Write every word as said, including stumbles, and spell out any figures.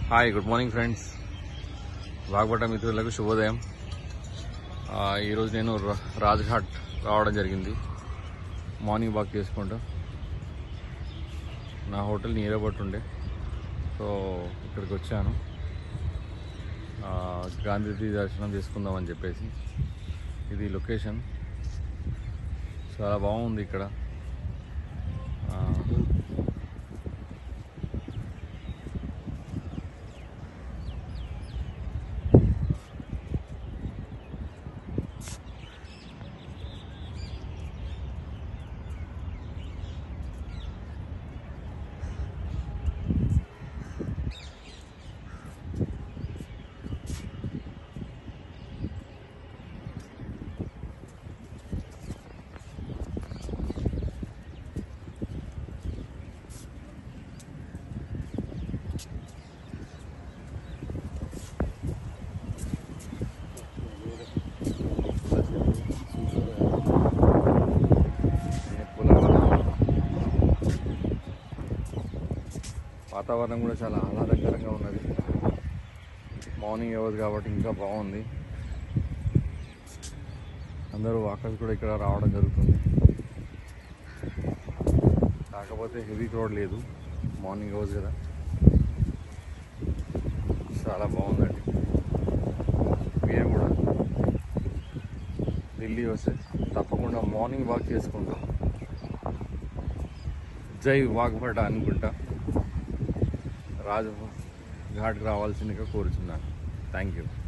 Hi good morning friends, Vagbhata మిత్రులకు శుభోదయం. ఈరోజు నేను రాజ్ఘాట్ రావడం జరిగింది. మార్నింగ్ వాక్ చేసుకుంటూ నా హోటల్ నియర్ ఉండే, సో ఇక్కడికి వచ్చాను. గాంధీ దర్శనం చేసుకుందామని చెప్పేసి. ఇది లొకేషన్ చాలా బాగుంది. ఇక్కడ వాతావరణం కూడా చాలా ఆహ్లాదకరంగా ఉన్నది. మార్నింగ్ అవర్స్ కాబట్టి ఇంకా బాగుంది. అందరూ వాకర్స్ కూడా ఇక్కడ రావడం జరుగుతుంది. కాకపోతే హెవీ క్రౌడ్ లేదు, మార్నింగ్ అవర్స్ కదా. చాలా బాగుందండి. మీరు కూడా ఢిల్లీ వస్తే తప్పకుండా మార్నింగ్ వాక్ చేసుకుంటాం. జై వాగ్బట్ట అనుకుంటా రాజ్ ఘాట్కి రావాల్సిందిగా కోరుచున్నాను. Thank you.